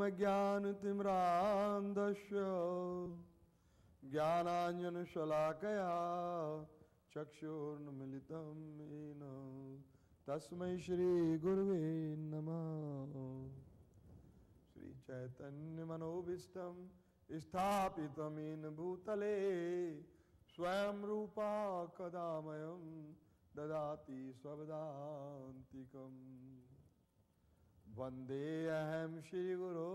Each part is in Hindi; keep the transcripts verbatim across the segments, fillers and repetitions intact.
ज्ञानतिमिरान्धस्य ज्ञानाञ्जनशलाकया चक्षुर्न्मीलितं येन तस्मै श्री गुरुवे नमः। श्री चैतन्य मनोभीष्टं स्थापितं येन भूतले स्वयं रूपा कदा मह्यं ददाति स्वपदान्तिकम्। वन्देऽहं श्रीगुरो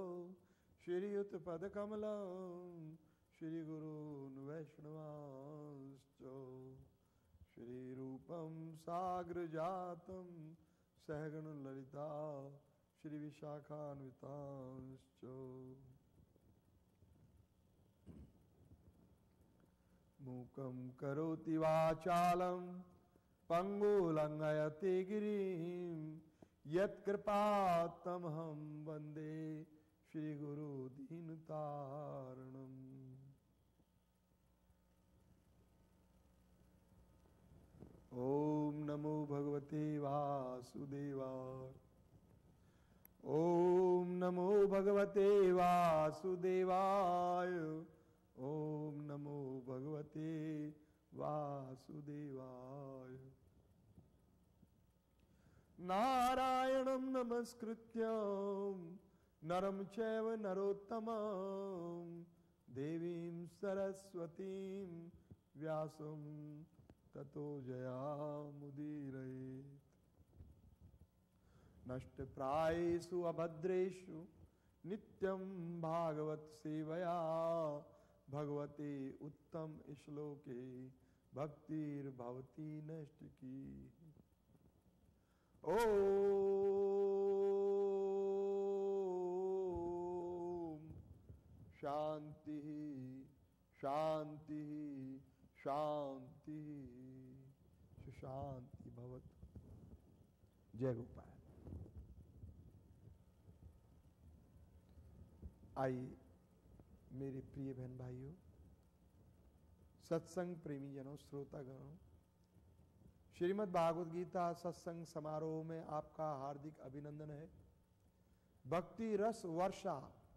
श्रीयुतपदकमलं श्रीगुरून् वैष्णवांश्च श्रीरूपं साग्रजातं सहगणललिता श्रीविशाखान्वितांश्च। मूकं करोति वाचालं पङ्गुलङ्घयते गिरिं यत्कृपात्तमहं वन्दे श्रीगुरुदीनतारिणम्। ॐ नमो भगवते वासुदेवाय। ॐ नमो भगवते वासुदेवाय। ॐ नमो भगवते वासुदेवाय। नारायणं नमस्कृत्यं नरं चैव नरोत्तमं देवीं सरस्वतीं व्यासं ततो जयामुदीरयेत्। नष्टप्रायेषु अभद्रेषु नित्यं भागवत सेवया भगवते उत्तम श्लोके भक्तिर्भवति नष्टकी। ओम शांति शांति शांति शांति भवतु। जय गोपाल। आइए मेरे प्रिय बहन भाइयों, सत्संग प्रेमी जनों, श्रोतागणों, श्रीमद् भागवत गीता सत्संग समारोह में आपका हार्दिक अभिनंदन है। भक्ति रस वर्षा,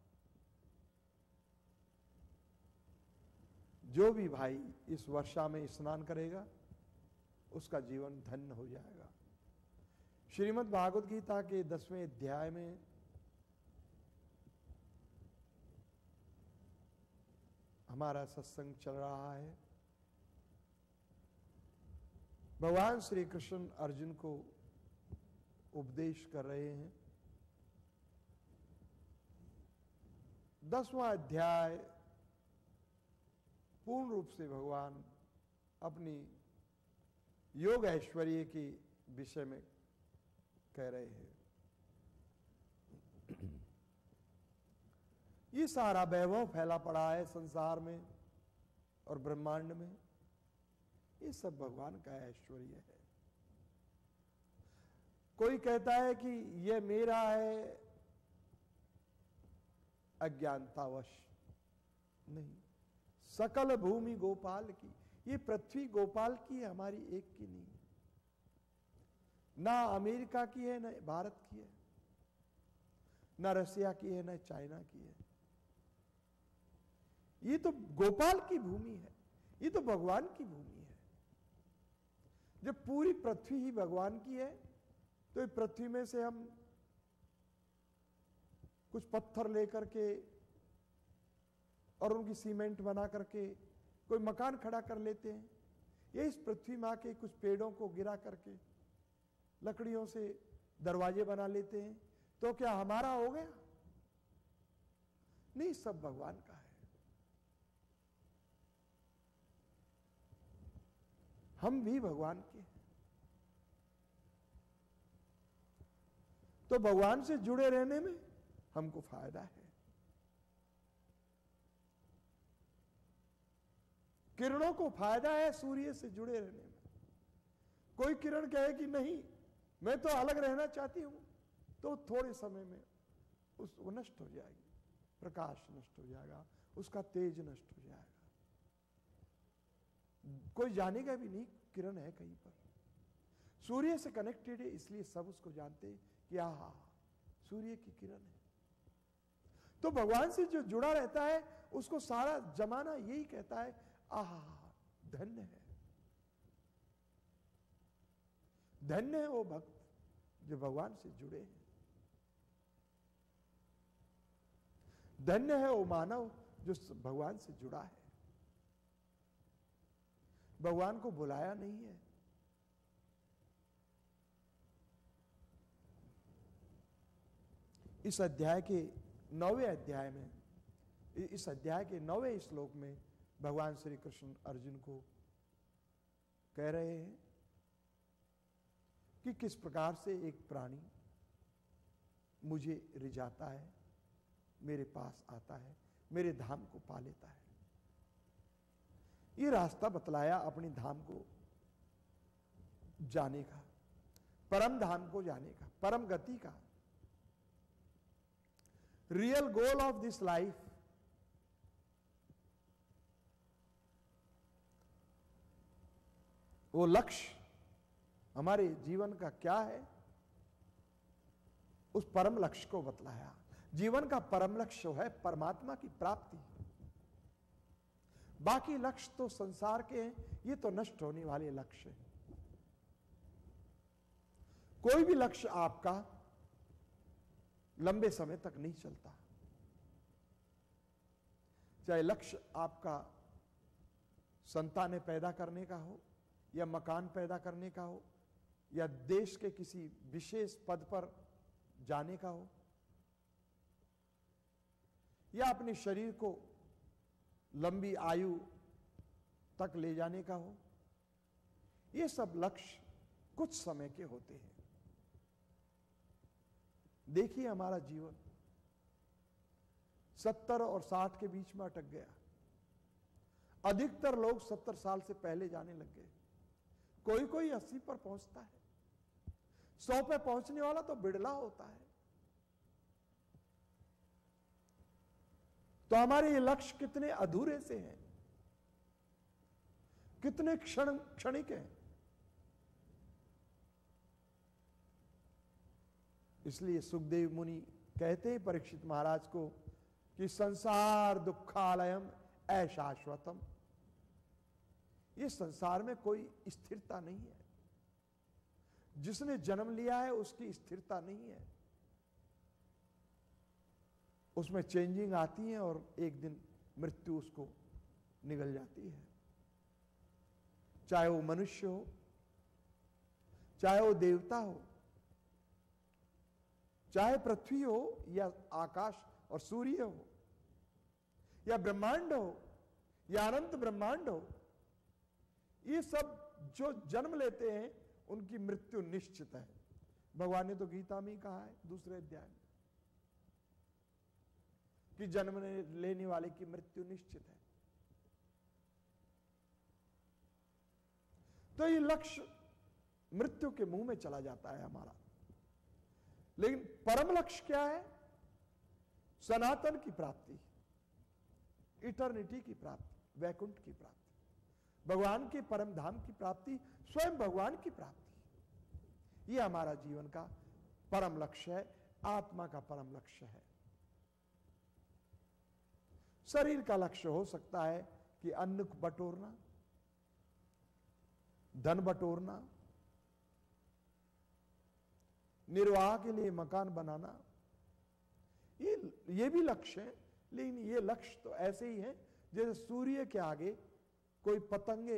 जो भी भाई इस वर्षा में स्नान करेगा उसका जीवन धन्य हो जाएगा। श्रीमद् भागवत गीता के दसवें अध्याय में हमारा सत्संग चल रहा है। भगवान श्री कृष्ण अर्जुन को उपदेश कर रहे हैं। दसवां अध्याय पूर्ण रूप से भगवान अपनी योग ऐश्वर्य के विषय में कह रहे हैं। ये सारा वैभव फैला पड़ा है संसार में और ब्रह्मांड में, ये सब भगवान का ऐश्वर्य है। कोई कहता है कि यह मेरा है, अज्ञानतावश। नहीं, सकल भूमि गोपाल की। ये पृथ्वी गोपाल की है, हमारी एक की नहीं। ना अमेरिका की है, ना भारत की है, ना रसिया की है, ना चाइना की है। ये तो गोपाल की भूमि है, ये तो भगवान की भूमि है। जब पूरी पृथ्वी ही भगवान की है तो ये पृथ्वी में से हम कुछ पत्थर लेकर के और उनकी सीमेंट बना करके कोई मकान खड़ा कर लेते हैं। ये इस पृथ्वी में आके कुछ पेड़ों को गिरा करके लकड़ियों से दरवाजे बना लेते हैं, तो क्या हमारा हो गया? नहीं, सब भगवान का है। हम भी भगवान के हैं। तो भगवान से जुड़े रहने में हमको फायदा है। किरणों को फायदा है सूर्य से जुड़े रहने में। कोई किरण कहे कि नहीं मैं तो अलग रहना चाहती हूं, तो थोड़े समय में उस वो नष्ट हो जाएगी, प्रकाश नष्ट हो जाएगा, उसका तेज नष्ट हो जाएगा। कोई जानेगा भी नहीं किरण है कहीं पर। सूर्य से कनेक्टेड है, इसलिए सब उसको जानते हैं कि आहा सूर्य की किरण है। तो भगवान से जो जुड़ा रहता है उसको सारा जमाना यही कहता है, आहा धन्य है, धन्य है वो भक्त जो भगवान से जुड़े हैं, धन्य है वो मानव जो भगवान से जुड़ा है, भगवान को बुलाया नहीं है। इस अध्याय के नौवें अध्याय में, इस अध्याय के नौवें श्लोक में भगवान श्री कृष्ण अर्जुन को कह रहे हैं कि किस प्रकार से एक प्राणी मुझे रिझाता है, मेरे पास आता है, मेरे धाम को पा लेता है। ये रास्ता बतलाया अपने धाम को जाने का, परम धाम को जाने का, परम गति का। Real goal of this life, वो लक्ष्य हमारे जीवन का क्या है, उस परम लक्ष्य को बतलाया। जीवन का परम लक्ष्य है परमात्मा की प्राप्ति। बाकी लक्ष्य तो संसार के हैं, ये तो नष्ट होने वाले लक्ष्य हैं। कोई भी लक्ष्य आपका लंबे समय तक नहीं चलता। चाहे लक्ष्य आपका संतानें पैदा करने का हो, या मकान पैदा करने का हो, या देश के किसी विशेष पद पर जाने का हो, या अपने शरीर को लंबी आयु तक ले जाने का हो, ये सब लक्ष्य कुछ समय के होते हैं। देखिए हमारा जीवन सत्तर और साठ के बीच में अटक गया। अधिकतर लोग सत्तर साल से पहले जाने लग गए, कोई कोई अस्सी पर पहुंचता है, सौ पे पहुंचने वाला तो बिड़ला होता है। तो हमारे ये लक्ष्य कितने अधूरे से हैं, कितने क्षण क्षणिक हैं। इसलिए सुखदेव मुनि कहते हैं परीक्षित महाराज को कि संसार दुखालयम अशाश्वतम, ये संसार में कोई स्थिरता नहीं है। जिसने जन्म लिया है उसकी स्थिरता नहीं है, उसमें चेंजिंग आती है और एक दिन मृत्यु उसको निगल जाती है। चाहे वो मनुष्य हो, चाहे वो देवता हो, चाहे पृथ्वी हो, या आकाश और सूर्य हो, या ब्रह्मांड हो, या अनंत ब्रह्मांड हो, ये सब जो जन्म लेते हैं उनकी मृत्यु निश्चित है। भगवान ने तो गीता में ही कहा है दूसरे अध्याय में कि जन्म लेने वाले की मृत्यु निश्चित है। तो ये लक्ष्य मृत्यु के मुंह में चला जाता है हमारा। लेकिन परम लक्ष्य क्या है? सनातन की प्राप्ति, इटर्निटी की प्राप्ति, वैकुंठ की प्राप्ति, भगवान के परम धाम की प्राप्ति, स्वयं भगवान की प्राप्ति। यह हमारा जीवन का परम लक्ष्य है, आत्मा का परम लक्ष्य है। शरीर का लक्ष्य हो सकता है कि अन्न बटोरना, धन बटोरना, निर्वाह के लिए मकान बनाना, ये ये भी लक्ष्य है। लेकिन ये लक्ष्य तो ऐसे ही है जैसे सूर्य के आगे कोई पतंगे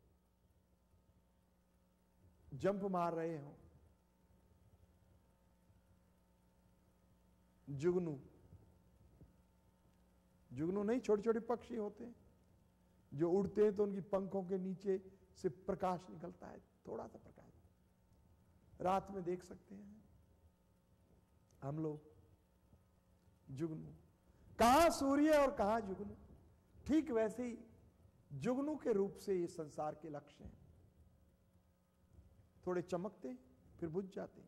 जंप मार रहे हो। जुगनू जुगनू नहीं, छोटे छोटे पक्षी होते हैं जो उड़ते हैं तो उनकी पंखों के नीचे से प्रकाश निकलता है, थोड़ा सा प्रकाश, रात में देख सकते हैं हम लोग। जुगनू, कहां सूर्य और कहां जुगनू। ठीक वैसे ही जुगनू के रूप से ये संसार के लक्ष्य हैं, थोड़े चमकते फिर बुझ जाते।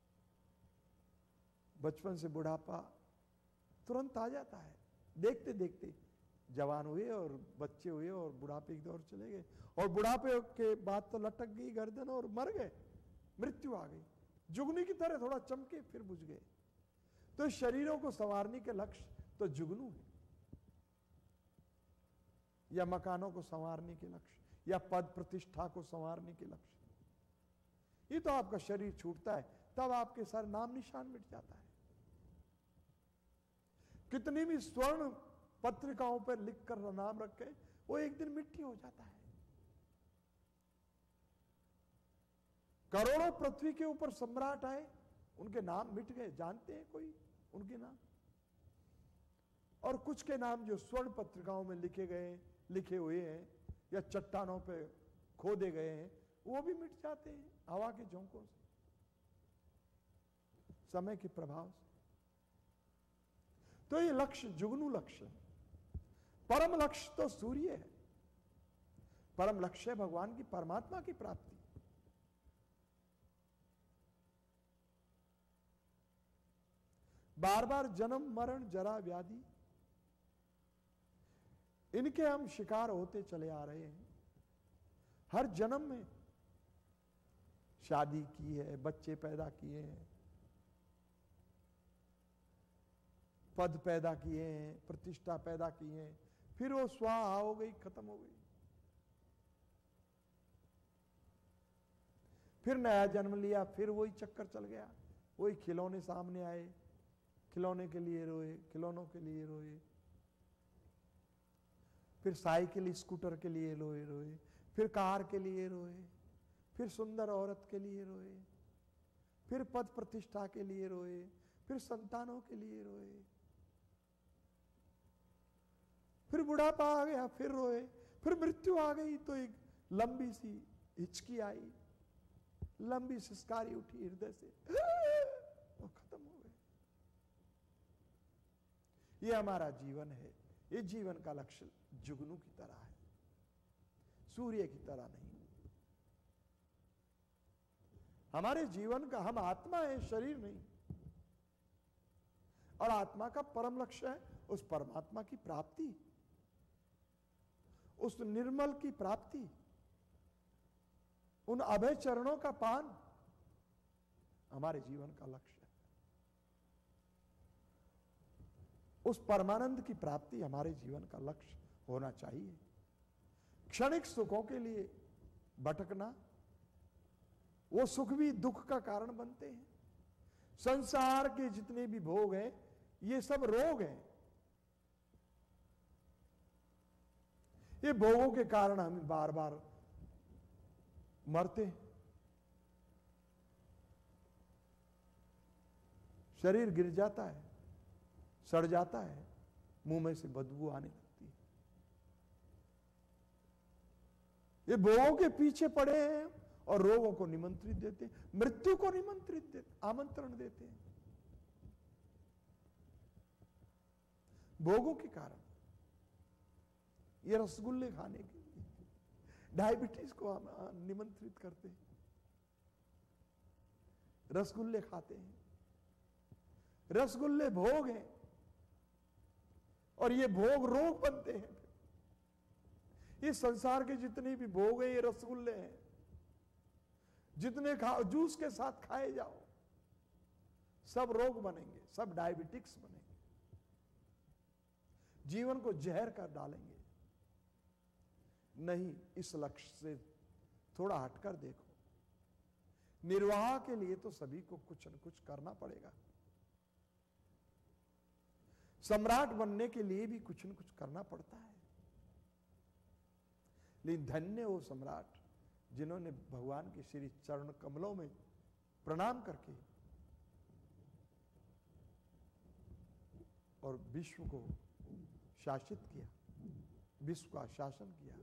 बचपन से बुढ़ापा तुरंत आ जाता है, देखते देखते जवान हुए और बच्चे हुए और बुढ़ापे की दौर चले गए, और बुढ़ापे के बाद तो लटक गई गर्दन और मर गए, मृत्यु आ गई। जुगनी की तरह थोड़ा चमके फिर बुझ गए। तो शरीरों को संवारने के लक्ष्य तो जुगनू है। या मकानों को संवारने के लक्ष्य, या पद प्रतिष्ठा को संवारने के लक्ष्य। ये तो आपका शरीर छूटता है, तब आपके सर नाम निशान मिट जाता है। कितनी भी स्वर्ण पत्रिकाओं पर लिखकर नाम रखे, वो एक दिन मिट्टी हो जाता है। करोड़ों पृथ्वी के ऊपर सम्राट आए, उनके नाम मिट गए, जानते हैं कोई उनके नाम? और कुछ के नाम जो स्वर्ण पत्रिकाओं में लिखे गए, लिखे हुए हैं, या चट्टानों पे खोदे गए हैं, वो भी मिट जाते हैं हवा के झोंकों से, समय के प्रभाव से। तो ये लक्ष्य जुगनू लक्ष्य है। परम लक्ष्य तो सूर्य है। परम लक्ष्य है भगवान की, परमात्मा की प्राप्ति। बार बार जन्म मरण जरा व्याधि, इनके हम शिकार होते चले आ रहे हैं। हर जन्म में शादी की है, बच्चे पैदा किए हैं, पद पैदा किए हैं, प्रतिष्ठा पैदा की है, फिर वो स्वाहा हो गई, खत्म हो गई। फिर नया जन्म लिया, फिर वही चक्कर चल गया। वही खिलौने सामने आए, खिलौने के लिए रोए, खिलौनों के लिए रोए, फिर साइकिल स्कूटर के लिए रोए रोए, फिर कार के लिए रोए, फिर सुंदर औरत के लिए रोए, फिर पद प्रतिष्ठा के लिए रोए, फिर संतानों के लिए रोए, फिर बुढ़ापा आ गया, फिर रोए, फिर मृत्यु आ गई तो एक लंबी सी हिचकी आई, लंबी सिसकारी उठी हृदय से, वो खत्म हो गए। ये हमारा जीवन है। ये जीवन का लक्ष्य जुगनू की तरह है, सूर्य की तरह नहीं। हमारे जीवन का, हम आत्मा है, शरीर नहीं। और आत्मा का परम लक्ष्य है उस परमात्मा की प्राप्ति, उस निर्मल की प्राप्ति, उन अभय चरणों का पान हमारे जीवन का लक्ष्य है। उस परमानंद की प्राप्ति हमारे जीवन का लक्ष्य होना चाहिए। क्षणिक सुखों के लिए भटकना, वो सुख भी दुख का कारण बनते हैं। संसार के जितने भी भोग हैं, ये सब रोग हैं। ये भोगों के कारण हम बार बार मरते हैं। शरीर गिर जाता है, सड़ जाता है, मुंह में से बदबू आने लगती है। ये भोगों के पीछे पड़े हैं और रोगों को निमंत्रित देते हैं, मृत्यु को निमंत्रित देते, आमंत्रण देते हैं भोगों के कारण। ये रसगुल्ले खाने के लिए डायबिटीज को हम निमंत्रित करते हैं, रसगुल्ले खाते हैं। रसगुल्ले भोग हैं और ये भोग रोग बनते हैं। ये संसार के जितने भी भोग हैं, ये रसगुल्ले हैं। जितने खाओ, जूस के साथ खाए जाओ, सब रोग बनेंगे, सब डायबिटिक्स बनेंगे, जीवन को जहर कर डालेंगे। नहीं, इस लक्ष्य से थोड़ा हटकर देखो। निर्वाह के लिए तो सभी को कुछ न कुछ करना पड़ेगा। सम्राट बनने के लिए भी कुछ न कुछ करना पड़ता है। लेकिन धन्य वो सम्राट जिन्होंने भगवान के श्री चरण कमलों में प्रणाम करके और विश्व को शासित किया, विश्व का शासन किया।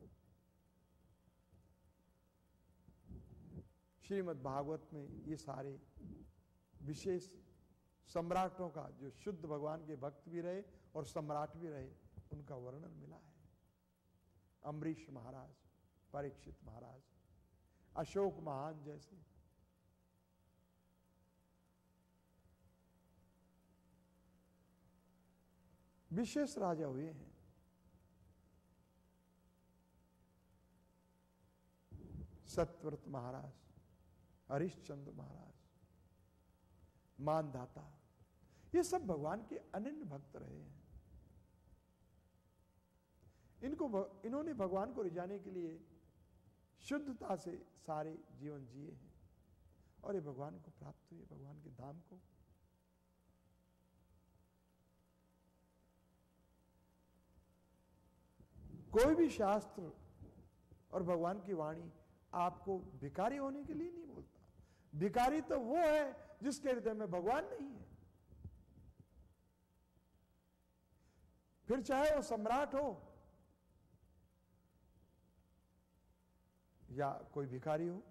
श्रीमद् भागवत में ये सारे विशेष सम्राटों का, जो शुद्ध भगवान के भक्त भी रहे और सम्राट भी रहे, उनका वर्णन मिला है। अम्बरीश महाराज, परीक्षित महाराज, अशोक महान जैसे। विशेष राजा हुए हैं। सत्यव्रत महाराज, हरिश्चंद्र महाराज, मानधाता, ये सब भगवान के अनन्य भक्त रहे हैं। इनको इन्होंने भगवान को रिझाने के लिए शुद्धता से सारे जीवन जिए हैं और ये भगवान को प्राप्त हुए, भगवान के धाम को। कोई भी शास्त्र और भगवान की वाणी आपको भिखारी होने के लिए नहीं बोलता। भिखारी तो वो है जिसके हृदय में भगवान नहीं है। फिर चाहे वो सम्राट हो या कोई भिखारी हो।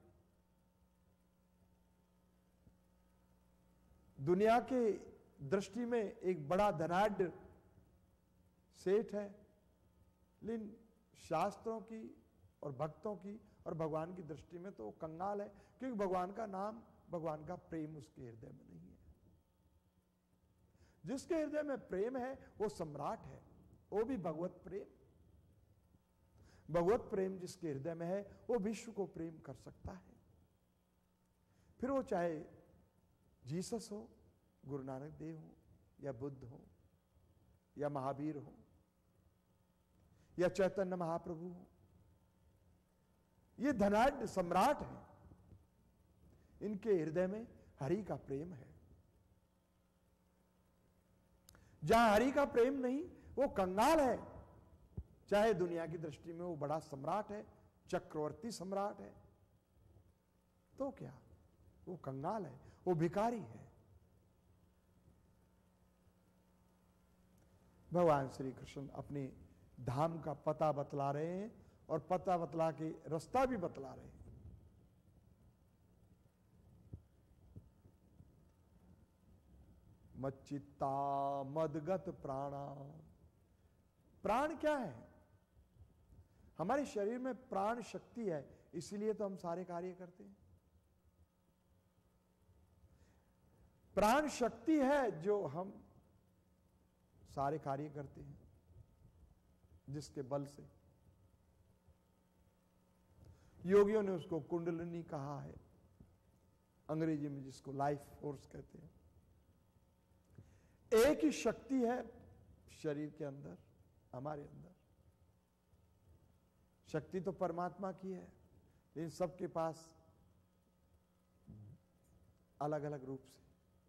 दुनिया के दृष्टि में एक बड़ा धनाढ्य सेठ है, लेकिन शास्त्रों की और भक्तों की और भगवान की दृष्टि में तो वो कंगाल है, क्योंकि भगवान का नाम, भगवान का प्रेम उसके हृदय में नहीं है। जिसके हृदय में प्रेम है वो सम्राट है, वो भी भगवत प्रेम। भगवत प्रेम जिसके हृदय में है वो विश्व को प्रेम कर सकता है। फिर वो चाहे जीसस हो, गुरु नानक देव हो, या बुद्ध हो, या महावीर हो, या चैतन्य महाप्रभु हो। ये धनाढ्य सम्राट हैं, इनके हृदय में हरि का प्रेम है। जहां हरि का प्रेम नहीं वो कंगाल है, चाहे दुनिया की दृष्टि में वो बड़ा सम्राट है, चक्रवर्ती सम्राट है, तो क्या, वो कंगाल है, वो भिखारी है। भगवान श्री कृष्ण अपने धाम का पता बतला रहे हैं और पता बतला के रास्ता भी बतला रहे हैं। मच्चित्ता मदगत प्राणा। प्राण क्या है? हमारे शरीर में प्राण शक्ति है, इसीलिए तो हम सारे कार्य करते हैं। प्राण शक्ति है जो हम सारे कार्य करते हैं, जिसके बल से। योगियों ने उसको कुंडलिनी कहा है, अंग्रेजी में जिसको लाइफ फोर्स कहते हैं। एक ही शक्ति है शरीर के अंदर, हमारे अंदर। शक्ति तो परमात्मा की है, लेकिन सबके पास अलग अलग रूप से।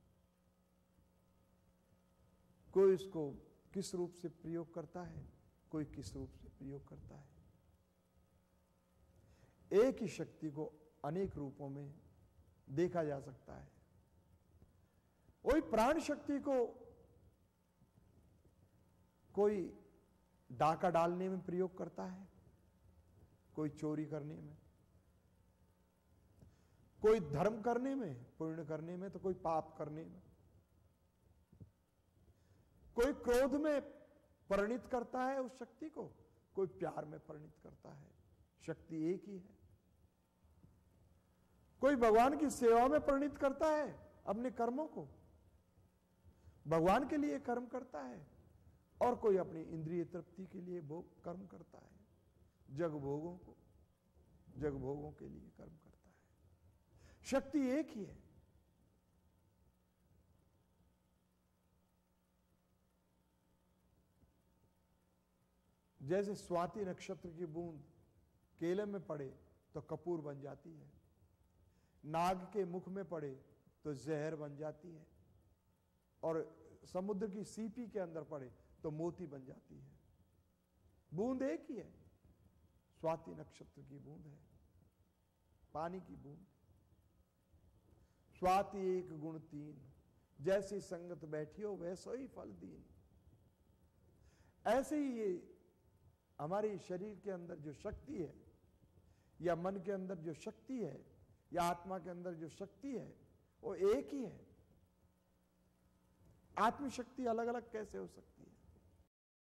कोई इसको किस रूप से प्रयोग करता है, कोई किस रूप से प्रयोग करता है। एक ही शक्ति को अनेक रूपों में देखा जा सकता है। वही प्राण शक्ति को कोई डाका डालने में प्रयोग करता है, कोई चोरी करने में, कोई धर्म करने में, पुण्य करने में, तो कोई पाप करने में। कोई क्रोध में परिणित करता है उस शक्ति को, कोई प्यार में परिणित करता है। शक्ति एक ही है। कोई भगवान की सेवा में परिणित करता है अपने कर्मों को, भगवान के लिए कर्म करता है, और कोई अपनी इंद्रिय तृप्ति के लिए भोग कर्म करता है, जग भोगों को जग भोगों के लिए कर्म करता है। शक्ति एक ही है। जैसे स्वाति नक्षत्र की बूंद केले में पड़े तो कपूर बन जाती है, नाग के मुख में पड़े तो जहर बन जाती है, और समुद्र की सीपी के अंदर पड़े तो मोती बन जाती है। बूंद एक ही है, स्वाति नक्षत्र की बूंद है, पानी की बूंद। स्वाति एक गुण तीन, जैसी संगत बैठियो वैसो ही फल दीन। ऐसे ही ये हमारे शरीर के अंदर जो शक्ति है, या मन के अंदर जो शक्ति है, या आत्मा के अंदर जो शक्ति है, वो एक ही है। आत्मशक्ति अलग अलग कैसे हो सकती है?